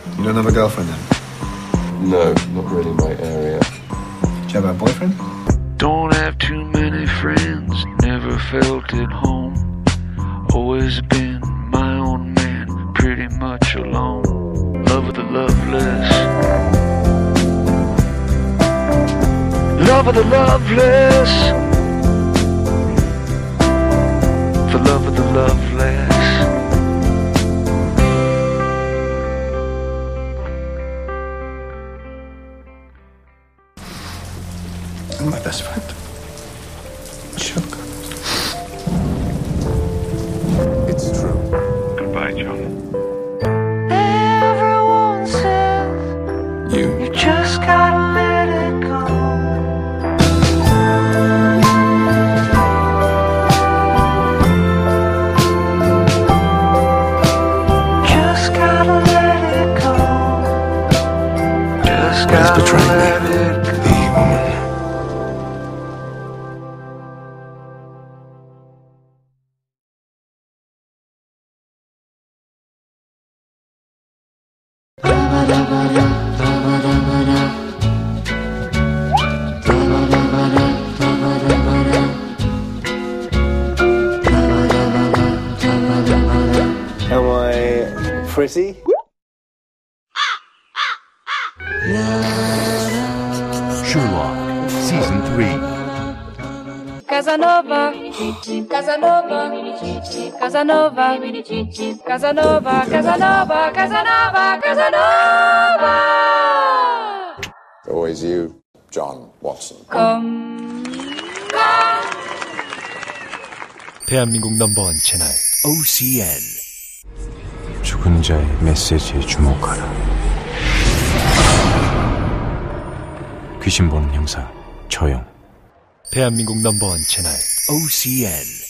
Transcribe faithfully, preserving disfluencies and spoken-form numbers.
You don't have a girlfriend then? No, not really my area. Do you have a boyfriend? Don't have too many friends, never felt at home. Always been my own man, pretty much alone. Love of the loveless. Love of the loveless. For love of the loveless. I'm my best friend. Sugar. It's true. Goodbye, John. Everyone says You. you just gotta let it go. Just gotta let it go. Just Well, he's gotta betrayed let me. it go. The woman. Am I pretty? Sherlock, Season three. Casanova, Casanova, Casanova, Casanova, Casanova, Casanova, Casanova. Always you, John Watson. Come, come. 대한민국 넘버원 채널 오씨엔. 죽은 자의 메시지에 주목하라. 귀신 보는 형사 저용. 대한민국 넘버원 채널 오씨엔.